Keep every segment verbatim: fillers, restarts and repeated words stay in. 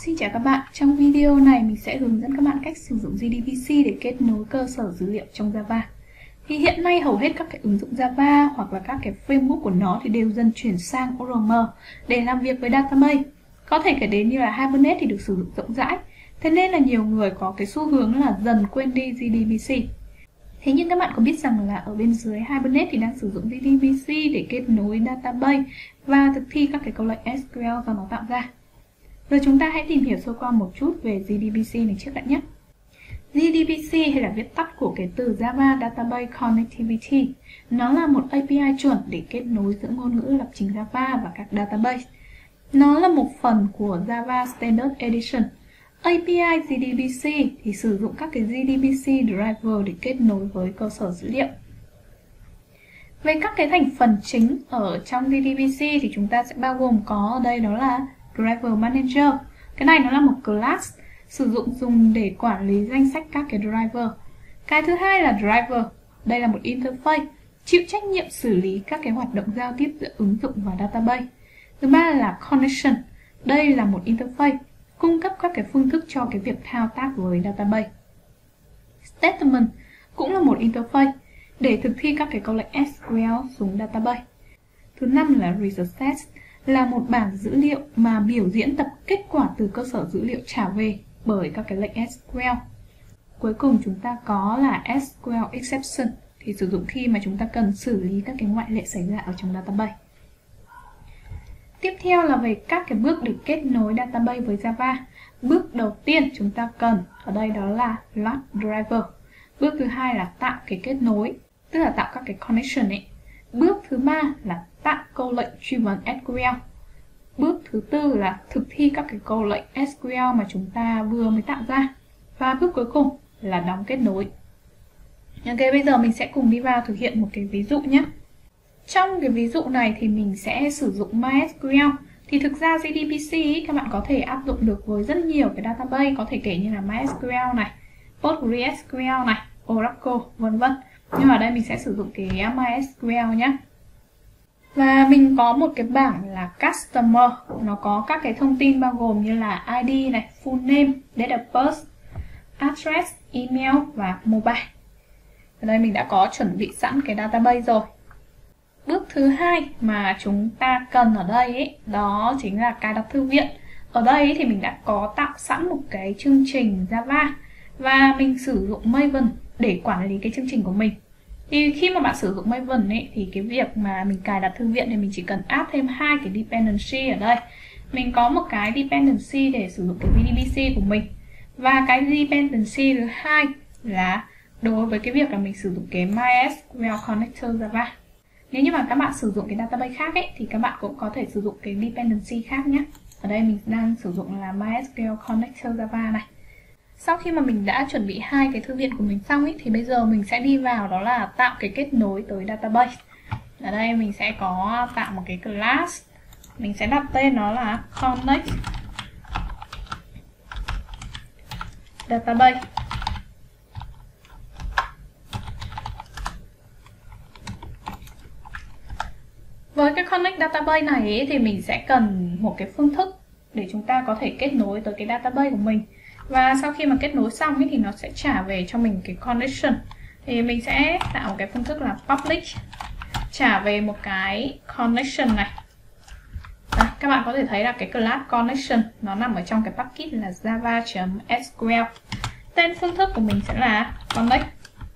Xin chào các bạn, trong video này mình sẽ hướng dẫn các bạn cách sử dụng giê đê bê xê để kết nối cơ sở dữ liệu trong Java. Thì hiện nay hầu hết các cái ứng dụng Java hoặc là các cái framework của nó thì đều dần chuyển sang o rờ em để làm việc với database. Có thể kể đến như là Hibernate thì được sử dụng rộng rãi, thế nên là nhiều người có cái xu hướng là dần quên đi giê đê bê xê. Thế nhưng các bạn có biết rằng là ở bên dưới Hibernate thì đang sử dụng giê đê bê xê để kết nối database và thực thi các cái câu lệnh ét quy eo do nó tạo ra. Rồi chúng ta hãy tìm hiểu sơ qua một chút về giê đê bê xê này trước đã nhé. giê đê bê xê hay là viết tắt của cái từ Java Database Connectivity. Nó là một a pê i chuẩn để kết nối giữa ngôn ngữ lập trình Java và các database. Nó là một phần của Java Standard Edition. a pê i giê đê bê xê thì sử dụng các cái giê đê bê xê driver để kết nối với cơ sở dữ liệu. Về các cái thành phần chính ở trong giê đê bê xê thì chúng ta sẽ bao gồm có ở đây đó là Driver Manager. Cái này nó là một class sử dụng dùng để quản lý danh sách các cái driver. Cái thứ hai là driver. Đây là một interface chịu trách nhiệm xử lý các cái hoạt động giao tiếp giữa ứng dụng và database. Thứ ba là connection. Đây là một interface cung cấp các cái phương thức cho cái việc thao tác với database. Statement cũng là một interface để thực thi các cái câu lệnh ét quy eo xuống database. Thứ năm là resources, là một bảng dữ liệu mà biểu diễn tập kết quả từ cơ sở dữ liệu trả về bởi các cái lệnh ét quy eo. Cuối cùng chúng ta có là ét quy eo exception, thì sử dụng khi mà chúng ta cần xử lý các cái ngoại lệ xảy ra ở trong database. Tiếp theo là về các cái bước để kết nối database với Java. Bước đầu tiên chúng ta cần ở đây đó là load driver. Bước thứ hai là tạo cái kết nối, tức là tạo các cái connection ấy. Bước thứ ba là tạo câu lệnh truy vấn ét quy eo. Bước thứ tư là thực thi các cái câu lệnh ét quy eo mà chúng ta vừa mới tạo ra. Và bước cuối cùng là đóng kết nối. Ok, bây giờ mình sẽ cùng đi vào thực hiện một cái ví dụ nhé. Trong cái ví dụ này thì mình sẽ sử dụng MySQL. Thì thực ra giê đê bê xê ý, các bạn có thể áp dụng được với rất nhiều cái database, có thể kể như là MySQL này, PostgreSQL này, Oracle, vân vân. Nhưng mà ở đây mình sẽ sử dụng cái MySQL nhé. Và mình có một cái bảng là Customer. Nó có các cái thông tin bao gồm như là i đê này, full name, date of birth, address, email và mobile. Ở đây mình đã có chuẩn bị sẵn cái database rồi. Bước thứ hai mà chúng ta cần ở đây ấy, đó chính là cài đặt thư viện. Ở đây ấy, thì mình đã có tạo sẵn một cái chương trình Java và mình sử dụng Maven để quản lý cái chương trình của mình. Thì khi mà bạn sử dụng Maven ấy, thì cái việc mà mình cài đặt thư viện thì mình chỉ cần add thêm hai cái dependency ở đây. Mình có một cái dependency để sử dụng cái giê đê bê xê của mình. Và cái dependency thứ hai là đối với cái việc là mình sử dụng cái MySQL Connector Java. Nếu như mà các bạn sử dụng cái database khác ấy, thì các bạn cũng có thể sử dụng cái dependency khác nhé. Ở đây mình đang sử dụng là MySQL Connector Java này. Sau khi mà mình đã chuẩn bị hai cái thư viện của mình xong ấy, thì bây giờ mình sẽ đi vào đó là tạo cái kết nối tới database. Ở đây mình sẽ có tạo một cái class. Mình sẽ đặt tên nó là Connect Database. Với cái Connect Database này ấy, thì mình sẽ cần một cái phương thức để chúng ta có thể kết nối tới cái database của mình. Và sau khi mà kết nối xong ấy, thì nó sẽ trả về cho mình cái connection. Thì mình sẽ tạo một cái phương thức là public, trả về một cái connection này. Đó, các bạn có thể thấy là cái class connection nó nằm ở trong cái package là java.sql. Tên phương thức của mình sẽ là connect.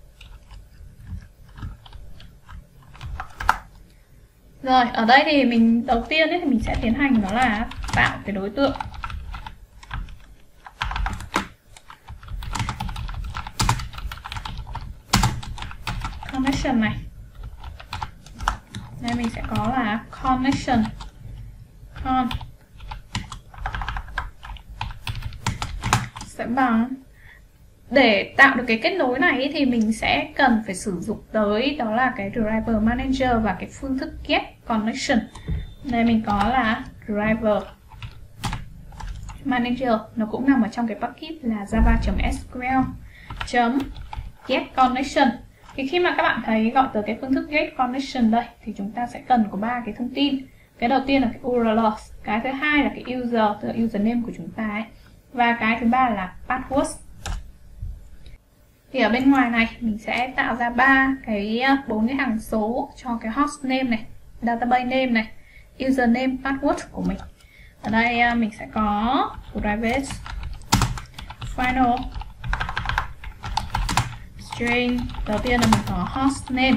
Rồi, ở đây thì mình đầu tiên ấy, thì mình sẽ tiến hành đó là tạo cái đối tượng. Connection này. Đây mình sẽ có là connection con sẽ bằng. Để tạo được cái kết nối này ý, thì mình sẽ cần phải sử dụng tới đó là cái driver manager và cái phương thức get connection. Đây mình có là driver manager, nó cũng nằm ở trong cái package là java.sql get connection. Thì khi mà các bạn thấy gọi tới cái phương thức get connection đây thì chúng ta sẽ cần có ba cái thông tin. Cái đầu tiên là cái u rờ lờ, cái thứ hai là cái user, tức là username của chúng ta ấy. Và cái thứ ba là password. Thì ở bên ngoài này mình sẽ tạo ra ba cái bốn cái hằng số cho cái host name này, database name này, username, password của mình. Ở đây mình sẽ có private final string. Đầu tiên là mình có host name.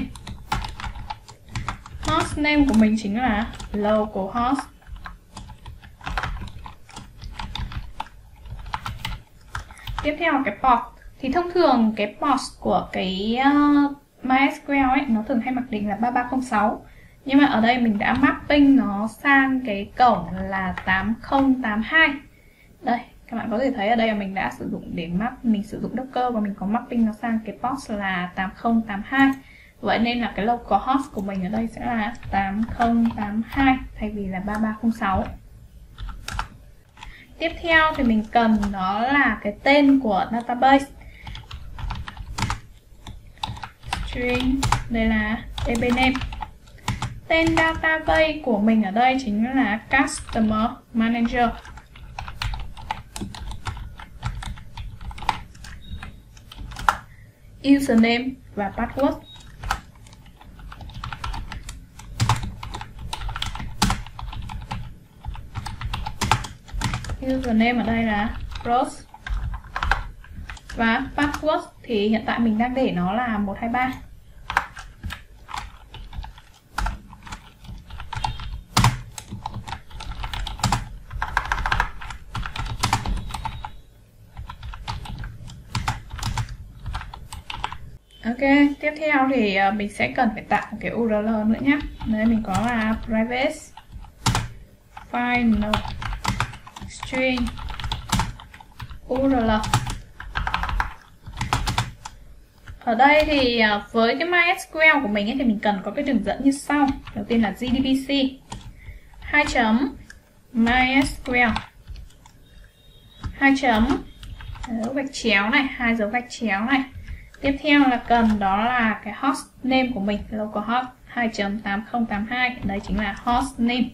Host name của mình chính là localhost. Tiếp theo là cái port. Thì thông thường cái port của cái uh, MySQL ấy nó thường hay mặc định là ba ba không sáu. Nhưng mà ở đây mình đã mapping nó sang cái cổng là tám không tám hai. Đây, các bạn có thể thấy ở đây là mình đã sử dụng để map, mình sử dụng Docker và mình có mapping nó sang cái port là tám không tám hai. Vậy nên là cái localhost của mình ở đây sẽ là tám không tám hai thay vì là ba ba không sáu. Tiếp theo thì mình cần đó là cái tên của database. String, đây là dbname. Tên database của mình ở đây chính là Customer Manager. Username và password. Username ở đây là Rose. Và password thì hiện tại mình đang để nó là một hai ba. Ok, tiếp theo thì mình sẽ cần phải tạo một cái u rờ lờ nữa nhé. Đây mình có là private final string u rờ lờ. Ở đây thì với cái MySQL của mình ấy, thì mình cần có cái đường dẫn như sau. Đầu tiên là gdbc hai chấm mysql hai chấm dấu gạch chéo này, hai dấu gạch chéo này. Tiếp theo là cần đó là cái host name của mình, localhost hai chấm tám không tám hai, đấy chính là host name.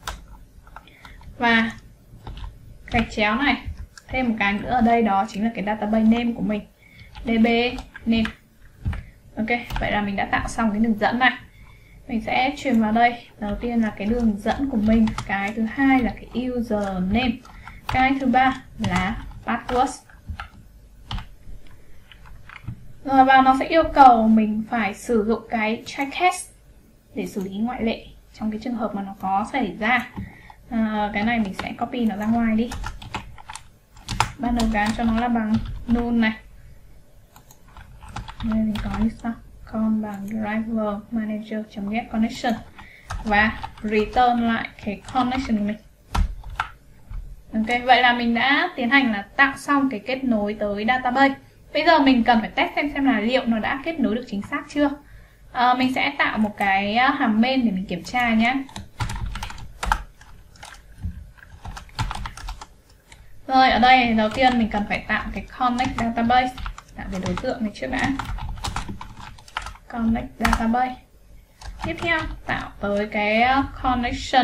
Và gạch chéo này, thêm một cái nữa ở đây đó chính là cái database name của mình, dbname. Ok, vậy là mình đã tạo xong cái đường dẫn này. Mình sẽ truyền vào đây. Đầu tiên là cái đường dẫn của mình, cái thứ hai là cái username, cái thứ ba là password. Rồi và nó sẽ yêu cầu mình phải sử dụng cái check case để xử lý ngoại lệ trong cái trường hợp mà nó có xảy ra. À, cái này mình sẽ copy nó ra ngoài đi. Ban đầu gán cho nó là bằng null này. Đây mình có như sau: con bằng driver manager.get connection và return lại cái connection của mình. Ok, vậy là mình đã tiến hành là tạo xong cái kết nối tới database. Bây giờ mình cần phải test xem xem là liệu nó đã kết nối được chính xác chưa. À, mình sẽ tạo một cái hàm main để mình kiểm tra nhé. Rồi ở đây đầu tiên mình cần phải tạo cái connect database, tạo cái đối tượng này trước đã. Connect database. Tiếp theo tạo tới cái connection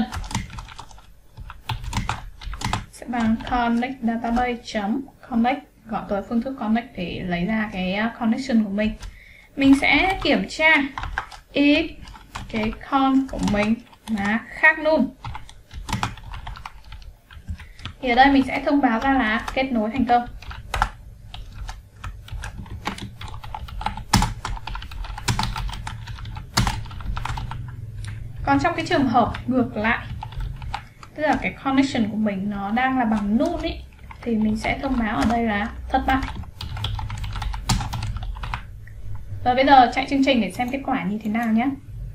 sẽ bằng connect database chấm connect, gọi tới phương thức connect để lấy ra cái connection của mình. Mình sẽ kiểm tra if cái con của mình là khác null. Thì ở đây mình sẽ thông báo ra là kết nối thành công. Còn trong cái trường hợp ngược lại, tức là cái connection của mình nó đang là bằng null ý, thì mình sẽ thông báo ở đây là thất bại. Rồi bây giờ chạy chương trình để xem kết quả như thế nào nhé.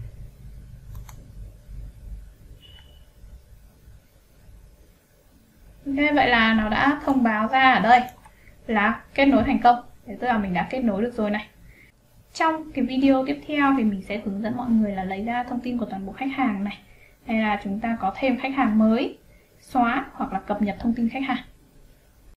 Ok, vậy là nó đã thông báo ra ở đây là kết nối thành công. Thế tức là mình đã kết nối được rồi này. Trong cái video tiếp theo thì mình sẽ hướng dẫn mọi người là lấy ra thông tin của toàn bộ khách hàng này, hay là chúng ta có thêm khách hàng mới, xóa hoặc là cập nhật thông tin khách hàng.